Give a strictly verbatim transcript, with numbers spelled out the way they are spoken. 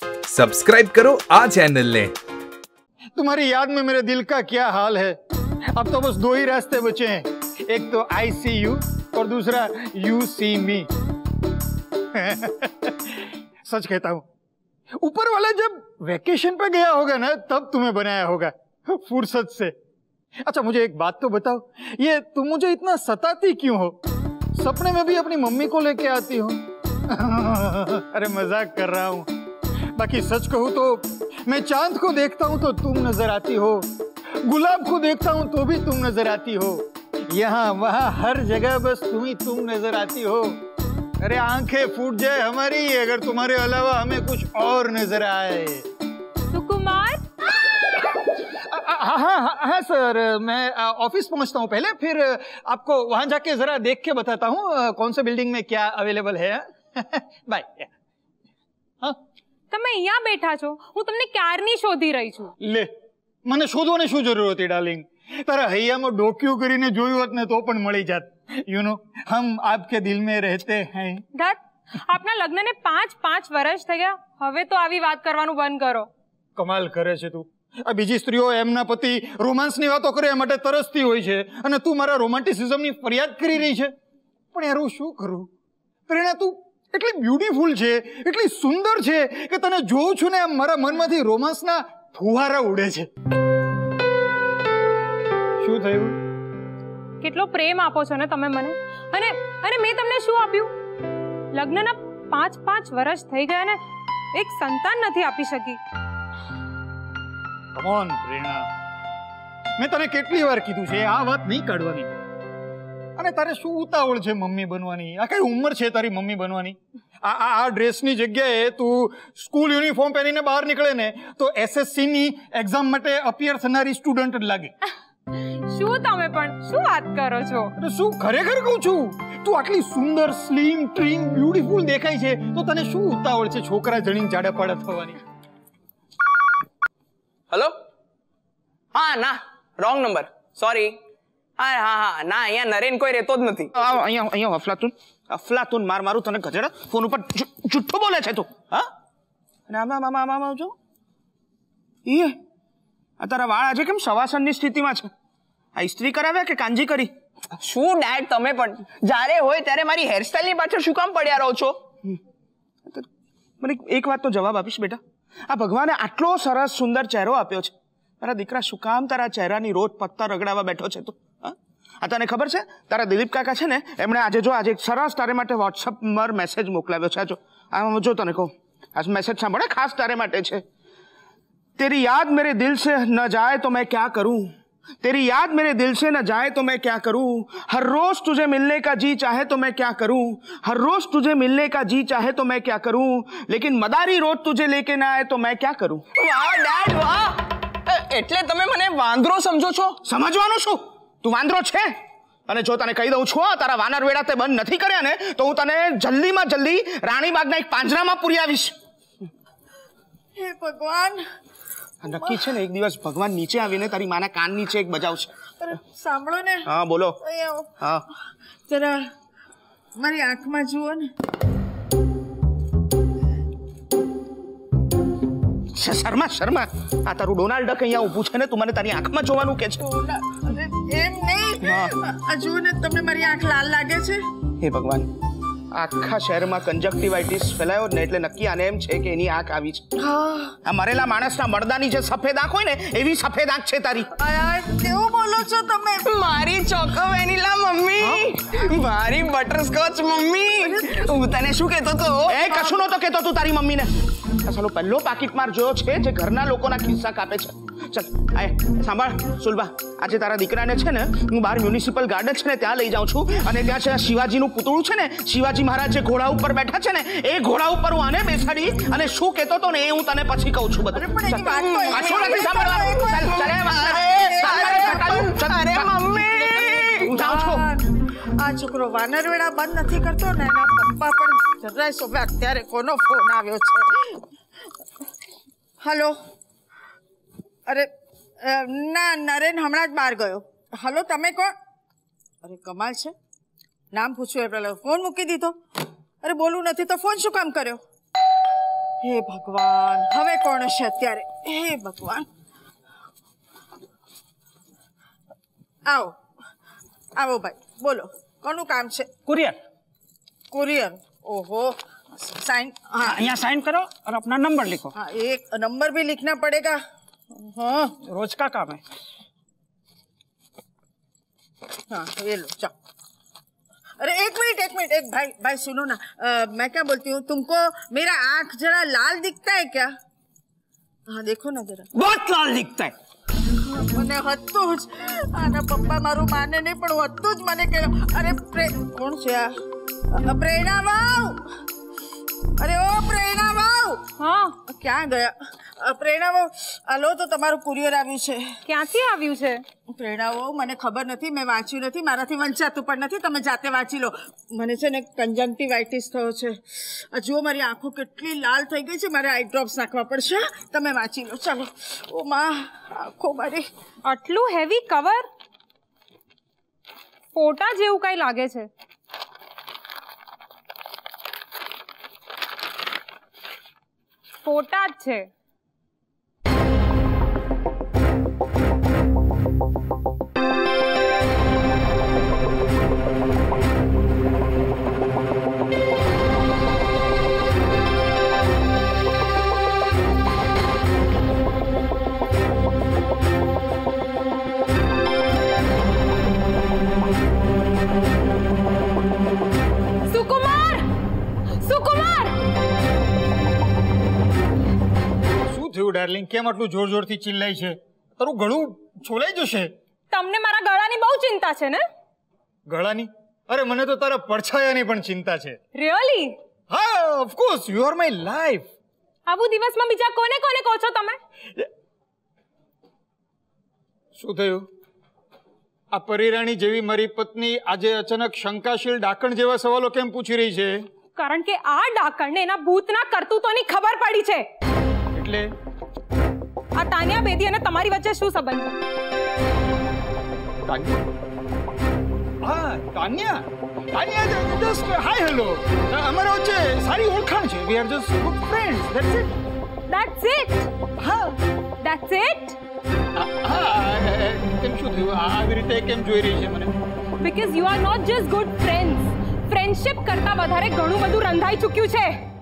Subscribe करो आ channel ने। तुम्हारी याद में मेरे दिल का क्या हाल है। अब तो बस दो ही रास्ते बचे हैं, एक तो आई सी यू और दूसरा यू सी मी। सच कहता हूँ, ऊपर वाला जब वेकेशन पे गया होगा ना तब तुम्हें बनाया होगा फुर्सत से। अच्छा मुझे एक बात तो बताओ, ये तुम मुझे इतना सताती क्यों हो? सपने में भी अपनी मम्मी को लेके आती हो। अरे मजाक कर रहा हूँ। बाकी सच कहूँ तो मैं चांद को देखता हूँ तो तुम नजर आती हो, गुलाब को देखता हूँ तो भी तुम नजर आती हो, यहाँ वहाँ हर जगह बस तुम ही तुम नजर आती हो। अरे आंखें फूट जाए हमारी अगर तुम्हारे अलावा हमें कुछ और नजर आए। सुकुमार? हाँ हाँ हाँ सर, मैं ऑफिस पहुंचता हूँ पहले, फिर आपको वहां जाके जरा देख के बताता हूँ कौन से बिल्डिंग में क्या अवेलेबल है। बाय। हाँ તમે અહીંયા બેઠા છો, હું તમને ક્યારની શોધી રહી છું। લે, મને શોધવાની શું જરૂર હતી ડાર્લિંગ? તારા હૈયામાં ડોક્યુ કરીને જોયું હોત ને તો પણ મળી જાત। યુ નો, હમ આપકે દિલ में रहते हैं। ધત, આપના લગ્નને પાંચ પાંચ વર્ષ થઈ ગયા, હવે તો આવી વાત કરવાનું બંધ કરો। કમાલ કરે છે તું। આ બીજી સ્ત્રીઓ એમના પતિ રોમાન્સની વાતો કરે એ માટે તરસતી હોય છે અને તું મારા રોમાન્ટિસિઝમની ફરિયાદ કરી રહી છે। પણ યાર હું શું કરું? પ્રેરણા તું એટલી બ્યુટીફુલ છે, એટલી સુંદર છે કે તને જોઉં છું ને મારા મનમાંથી રોમાન્સના ફુવારા ઉડે છે। શું થયું? કેટલો પ્રેમ આપો છો ને તમે મને, અને અને મેં તમને શું આપ્યું? લગ્નના પાંચ પાંચ વર્ષ થઈ ગયા ને એક સંતાન નથી આપી શકી। કમ ઓન પ્રેરણા, મેં તને કેટલી વાર કીધું છે આ વાત નહીં કાઢવાની। અને તારે શું ઉતાવળ છે મમ્મી બનવાની? આ કઈ ઉંમર છે તારી મમ્મી બનવાની? આ આ આ ડ્રેસની જગ્યાએ તું સ્કૂલ યુનિફોર્મ પહેરીને બહાર નીકળે ને તો એસએસસી ની એક્ઝામ માટે અપિયર થનારી સ્ટુડન્ટ જ લાગે। શું તમે પણ શું વાત કરો છો? અરે શું ખરેખર કહું છું, તું આટલી સુંદર સ્લિમ ટ્રીમ બ્યુટીફુલ દેખાય છે તો તને શું ઉતાવળ છે છોકરા જણીને જાડા પાડા થવાની? હેલો? હા ના, રોંગ નંબર, સોરી। હા હા હા ના, અહીંયા નરેન કોઈ રહેતો જ નથી। અહીંયા અહીંયા અફલાતુન અફલાતુન માર મારું તને ગજેડા ફોન ઉપર જુઠ્ઠું બોલે છે તું? હા, અને આમાં આમાં આમાં આમાં જો એ આ તારા વાળ આજે કેમ સવાસનની સ્થિતિમાં છે? આ ઇસ્ત્રી કરાવ્યા કે કાંજી કરી? શું ડેડ તમે પણ જ્યારે હોય ત્યારે મારી હેરસ્ટાઈલની પાછળ શું કામ પડ્યા રહો છો? મને એક વાત તો જવાબ આપીશ બેટા? આ ભગવાને આટલો સરસ સુંદર ચહેરો આપ્યો છે, તારા દીકરા શું કામ તારા ચહેરાની રોજ પત્તા રગડાવા બેઠો છે તું? હા, આ તને ખબર છે તારા દિલીપ કાકા છે ને એમણે આજે જો આજે એક સરસ તારે માટે વોટ્સઅપ પર મેસેજ મોકલાવ્યો છે। જો આ જો તને કહું, આ મેસેજ સાંભળે, ખાસ તારે માટે છે। तेरी याद मेरे दिल से न जाए तो मैं क्या करूं, तेरी याद मेरे दिल से न जाए तो मैं क्या करूं, हर रोज तुझे मिलने का जी चाहे तो मैं क्या करूं, हर रोज तुझे मिलने का जी चाहे तो मैं क्या करूं, लेकिन मदारी रोज तुझे लेके ना आए तो मैं क्या करूं। વાહ ડેડ વાહ, એટલે તમે મને વાંદરો સમજો છો? સમજવાનું શું, તું વાંદરો છે? અને જો તને કહી દઉં છું તારા વાનર વેડા તે બંધ નથી કર્યા ને તો હું તને જલ્દીમાં જલ્દી રાણીબાગના એક પાંજરામાં પૂરી આવીશ। હે ભગવાન, નક્કી છે ને એક દિવસ ભગવાન નીચે આવીને તારી માના કાન નીચે એક બજાવશે। અરે સાંભળો ને। હા બોલો। હા જરા મારી આંખમાં જુઓ ને। શર્મા શર્મા, આ તારું ડોનાલ્ડ ડક અહીંયા ઊભું છે ને તું મને તારી આંખમાં જોવાનું કે છે? અરે એમ નહીં, આ જુઓ ને, તમને મારી આંખ લાલ લાગે છે? હે ભગવાન, આખા શહેરમાં કંજક્ટિવાઇટિસ ફેલાયો ને એટલે નક્કી આને એમ છે કે એની આંખ આવી છે। આ મરેલા માણસના મળદાની જે સફેદ આંખ હોય ને એવી સફેદ આંખ છે તારી। કેવું બોલો છો તમે? મારી ચોકો વેનીલા મમ્મી, મારી બટરસ્કોચ મમ્મી, હું તને શું કહેતો તો? એ કશું નતો કહેતો તું તારી મમ્મીને। અસલો પહેલો પાકીટ માર જોયો છે જે ઘરના લોકોના ખિસ્સા કાપે છે। ચલ આય સાંભળ સુલભા, આજે તારા દીકરાને છે ને હું બહાર મ્યુનિસિપલ ગાર્ડન છે ને ત્યાં લઈ જાઉં છું અને ત્યાં છે શિવાજીનું પુતળું છે ને, શિવાજી મહારાજ જે ઘોડા ઉપર બેઠા છે ને એ ઘોડા ઉપર હું આને બેસાડી અને શું કહેતો તો ને એ હું તને પછી કહું છું બધું। અરે મમ્મી, હું જાઉં છું। આ છોકરો વાનર વેળા બંધ નથી કરતો ને એના પપ્પા પણ જરાય સોવે। અત્યારે કોનો ફોન આવ્યો છે? હેલો? અરે ના, નરેન હમણાં જ બહાર ગયો। હલો, તમે કોણ? અરે કમાલ છે, નામ પૂછ્યું એટલે ફોન મૂકી દીધો। અરે બોલવું નથી તો ફોન શું કામ કર્યો? હે ભગવાન, હવે કોણ હશે અત્યારે? હે ભગવાન. આવો આવો ભાઈ, બોલો કોનું કામ છે? कुरियर. कुरियर. ओहो, साइन. हाँ, यहाँ साइन करो और अपना नंबर लिखो. हाँ, एक नंबर भी लिखना पड़ेगा. हाँ, रोज का काम है. हाँ, ये लो जाओ. अरे एक मिनट एक मिनट एक भाई भाई सुनो ना, आ, मैं क्या बोलती हूँ, तुमको मेरा आँख जरा लाल दिखता है क्या? हाँ देखो ना जरा. बहुत लाल दिखता है. મને હતું જ આના પપ્પા મારું માને નહીં પણ હતું જ મને કે અરે કોણ છે આ? પ્રેરણા વાવ. અરે ઓ પ્રેરણા વાવ. હા, ક્યાં ગયા? પ્રેરણા વાવ, હાલો તો તમારું કુરિયર આવ્યું છે. ક્યાંથી આવ્યું છે? પ્રેરણા વાવ, મને ખબર નથી, મેં વાંચ્યું નથી, મારાથી વંચાતું પણ નથી, તમે જાતે વાંચી લો. મને છે ને કંજંક્ટિવાઇટિસ થયો છે. જુઓ મારી આંખો કેટલી લાલ થઈ ગઈ છે, મારે આઈ ડ્રોપ્સ નાખવા પડશે. તમે વાંચી લો ચાલો. ઓ માં, આંખો મારી. આટલું હેવી કવર, ફોટા જેવું કઈ લાગે છે. ફોટા જ છે. ડાર્લિંગ, કેમ આટલું જોર જોરથી ચિલ્લાય છે? તારું ગળું છોલાઈ જશે. તમને મારા ગળાની બહુ ચિંતા છે ને? ગળાની? અરે મને તો તારા પડછાયાની પણ ચિંતા છે. રિયલી? હા, of course, you are my life. આવું દિવસમાં બીજા કોને કોને કહો છો તમે? શું થયું? આ પરિરાણી જેવી મારી પત્ની આજે અચાનક શંકાશીલ ડાકણ જેવા સવાલો કેમ પૂછી રહી છે? કારણ કે આ ડાકણને એના ભૂતના કરતૂતોની ખબર પડી છે. એટલે આ તાન્યા બેદી અને તમારી વચ્ચે શું સંબંધ છે? તાન્યા? હા, Tanya. Tanya just hi hello. અમારા વચ્ચે સારી ઓળખાણ છે. We are just good friends. That's it. That's it? હા, ધેટ્સ ઇટ? હા, કેમ શું થયું? આવી રીતે કેમ જોઈ રહી છે મને? Because you are not just good friends. Friendship કરતા વધારે ઘણું બધું રંધાઈ ચૂક્યું છે.